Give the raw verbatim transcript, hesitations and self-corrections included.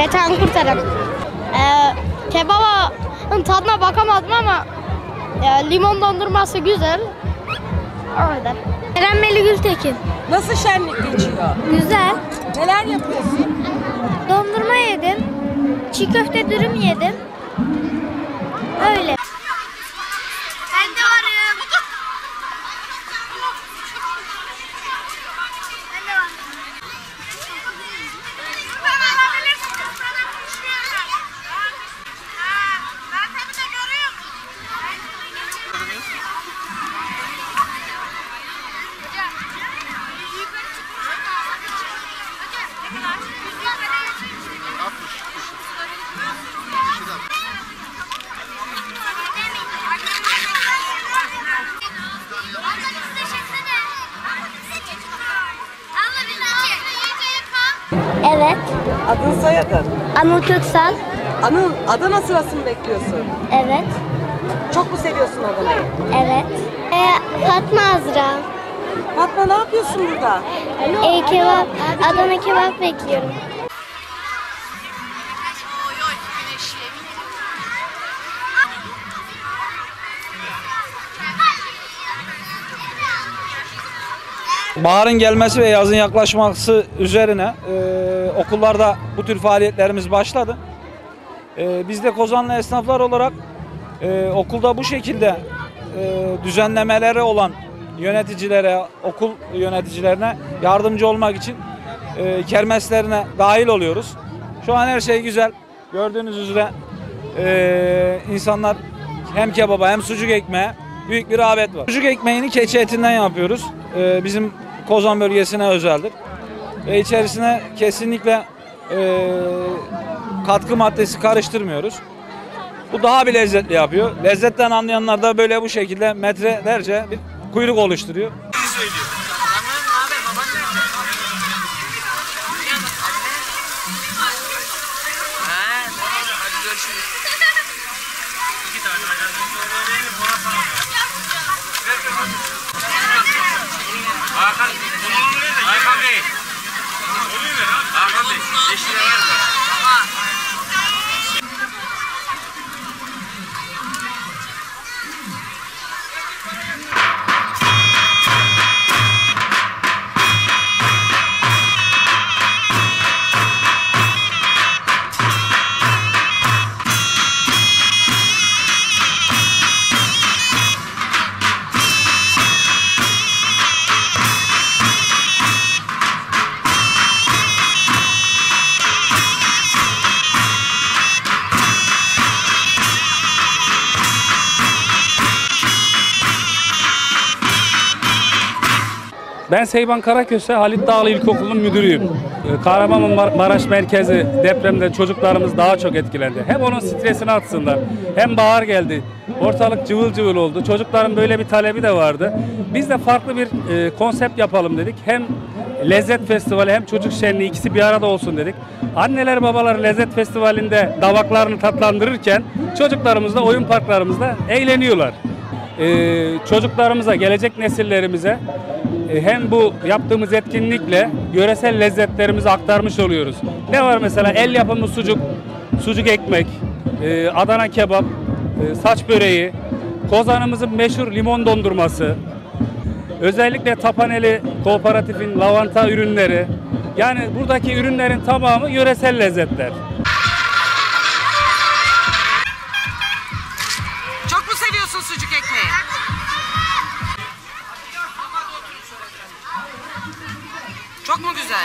Metehan Kurtarım. Ee, kebabın tadına bakamadım ama e, limon dondurması güzel. Öyle. Eren Melih Gültekin. Nasıl şenlik geçiyor? Güzel. Neler yapıyorsun? Dondurma yedim. Çiğ köfte dürüm yedim. Öyle. Ben de varım. Ben de varım. Evet. Adın soyadın? Anıl Köksal. Anıl, Adana sırası mı bekliyorsun? Evet. Çok mu seviyorsun Adana'yı? Evet. Ee, Fatma Azra. Fatma ne yapıyorsun burada? Ee, kebap, Adana kebap bekliyorum. Baharın gelmesi ve yazın yaklaşması üzerine e, okullarda bu tür faaliyetlerimiz başladı. E, biz de Kozanlı esnaflar olarak e, okulda bu şekilde e, düzenlemeleri olan yöneticilere, okul yöneticilerine yardımcı olmak için e, kermeslerine dahil oluyoruz. Şu an her şey güzel. Gördüğünüz üzere e, insanlar hem kebaba hem sucuk ekmeğe büyük bir rağbet var. Sucuk ekmeğini keçi etinden yapıyoruz. Ee, bizim Kozan bölgesine özeldir. Ve içerisine kesinlikle e, katkı maddesi karıştırmıyoruz. Bu daha bir lezzetli yapıyor. Lezzetten anlayanlar da böyle bu şekilde metrelerce bir kuyruk oluşturuyor. Hakan, Hakan Bey. Hakan Bey, beş lira var mı? Ben Seyban Karaköse Halit Dağlı İlkokulu'nun müdürüyüm. Kahramanmaraş merkezi depremde çocuklarımız daha çok etkilendi. Hem onun stresini atsınlar, hem bahar geldi. Ortalık cıvıl cıvıl oldu. Çocukların böyle bir talebi de vardı. Biz de farklı bir e, konsept yapalım dedik. Hem lezzet festivali hem çocuk şenliği ikisi bir arada olsun dedik. Anneler babalar lezzet festivalinde davaklarını tatlandırırken çocuklarımız da oyun parklarımızda eğleniyorlar. Ee, çocuklarımıza, gelecek nesillerimize e, hem bu yaptığımız etkinlikle yöresel lezzetlerimizi aktarmış oluyoruz. Ne var mesela? El yapımı sucuk, sucuk ekmek, e, Adana kebap, e, saç böreği, Kozan'ımızın meşhur limon dondurması, özellikle Tapaneli Kooperatif'in lavanta ürünleri, yani buradaki ürünlerin tamamı yöresel lezzetler. Çok mu seviyorsun sucuk ekmeği? Çok mu güzel?